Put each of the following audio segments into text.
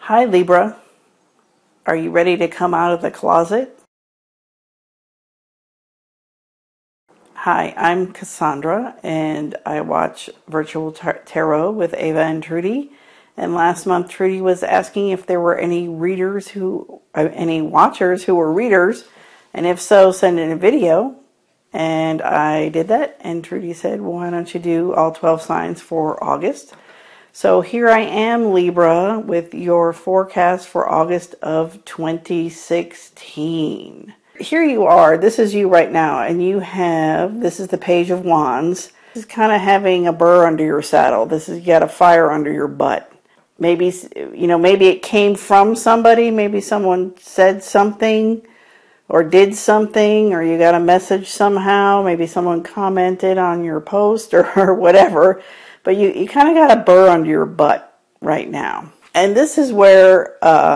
Hi Libra, are you ready to come out of the closet? Hi, I'm Cassandra and I watch Virtual Tarot with Ava and Trudy. And last month Trudy was asking if there were any any watchers who were readers, and if so, send in a video. And I did that, and Trudy said, well, why don't you do all 12 signs for August? So here I am, Libra, with your forecast for August of 2016. Here you are. This is you right now, and this is the Page of Wands. This is kind of having a burr under your saddle. You got a fire under your butt. Maybe, maybe it came from somebody. Maybe someone said something or did something, or you got a message somehow. Maybe someone commented on your post or whatever. But you kind of got a burr under your butt right now. And this is where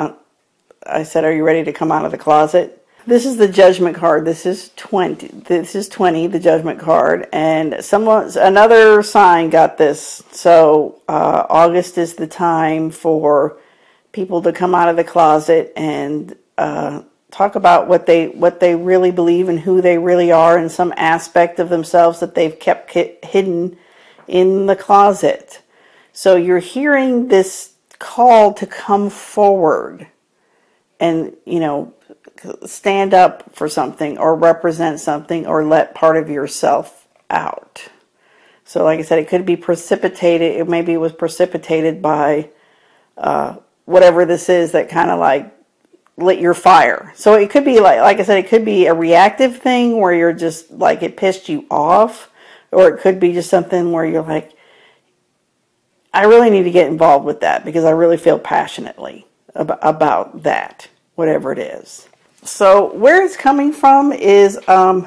I said, are you ready to come out of the closet? This is the Judgment card. This is 20. This is 20, the Judgment card. And another sign got this. So August is the time for people to come out of the closet and talk about what they really believe and who they really are, and some aspect of themselves that they've kept hidden in the closet. So you're hearing this call to come forward and, stand up for something or represent something or let part of yourself out. So like I said, it could be precipitated. Maybe it was precipitated by whatever this is that kind of like lit your fire. So it could be like I said, it could be a reactive thing where you're just like, it pissed you off. Or it could be just something where you're like, I really need to get involved with that because I really feel passionately about that, whatever it is. So where it's coming from is, I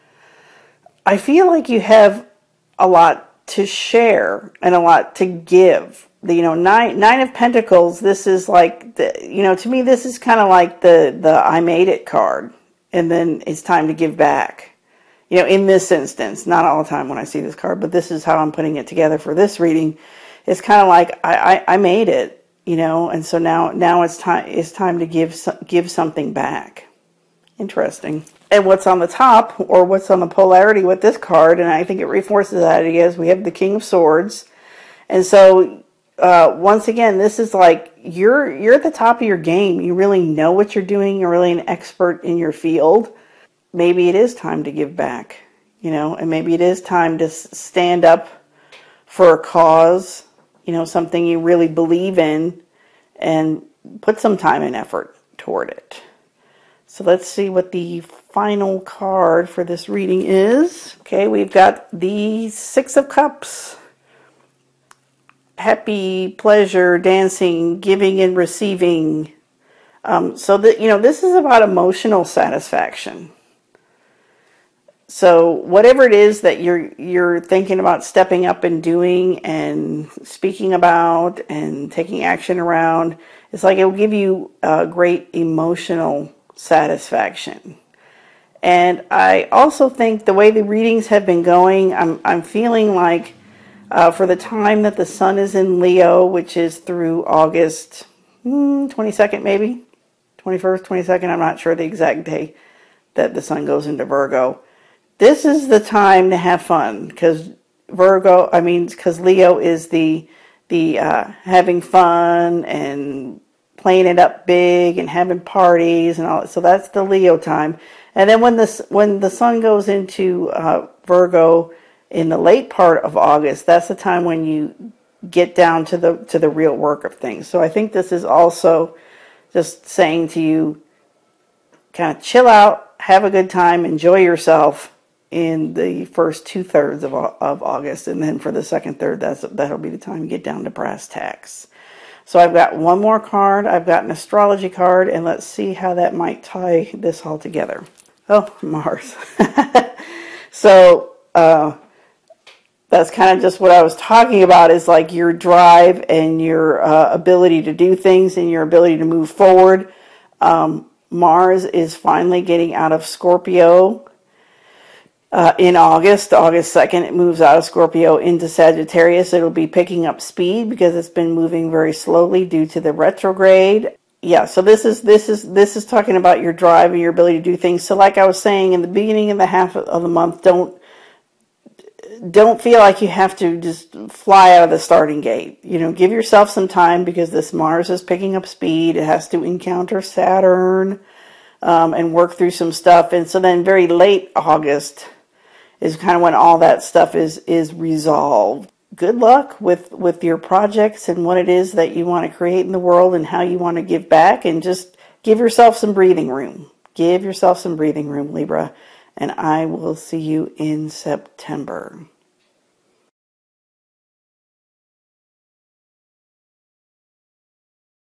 feel like you have a lot to share and a lot to give. Nine of Pentacles, this is like, to me, this is kind of like the I made it card. And then it's time to give back. In this instance, not all the time when I see this card, but this is how I'm putting it together for this reading. It's kind of like I made it, and so now it's time to give something back. Interesting. And what's on the top, or what's on the polarity with this card, and I think it reinforces that idea, is we have the King of Swords. And so once again, this is like you're at the top of your game. You really know what you're doing. You're really an expert in your field. Maybe it is time to give back, and maybe it is time to stand up for a cause, something you really believe in, and put some time and effort toward it. So let's see what the final card for this reading is. Okay, we've got the Six of Cups. Happy, pleasure, dancing, giving and receiving. So that, this is about emotional satisfaction. So whatever it is that you're thinking about stepping up and doing and speaking about and taking action around, it's like it will give you a great emotional satisfaction. And I also think the way the readings have been going, I'm feeling like for the time that the sun is in Leo, which is through August 22nd, maybe 21st, 22nd, I'm not sure the exact day that the sun goes into Virgo. This is the time to have fun, because Leo is the having fun and playing it up big and having parties and all. So that's the Leo time. And then when the sun goes into Virgo in the late part of August, that's the time when you get down to the real work of things. So I think this is also just saying to you, kind of chill out, have a good time, enjoy yourself in the first 2/3 of August, and then for the second third, that'll be the time you get down to brass tacks. So I've got one more card. I've got an astrology card, and let's see how that might tie this all together. Oh, Mars. So that's kind of just what I was talking about, is like your drive and your ability to do things and your ability to move forward. Mars is finally getting out of Scorpio. In August 2nd, it moves out of Scorpio into Sagittarius. It'll be picking up speed because it's been moving very slowly due to the retrograde. Yeah, so this is talking about your drive and your ability to do things. So like I was saying in the beginning of the half of the month, don't feel like you have to just fly out of the starting gate. You know, give yourself some time because this Mars is picking up speed. It has to encounter Saturn and work through some stuff. And so then very late August is kind of when all that stuff is resolved. Good luck with your projects and what it is that you want to create in the world and how you want to give back, and just give yourself some breathing room. Give yourself some breathing room, Libra, and I will see you in September.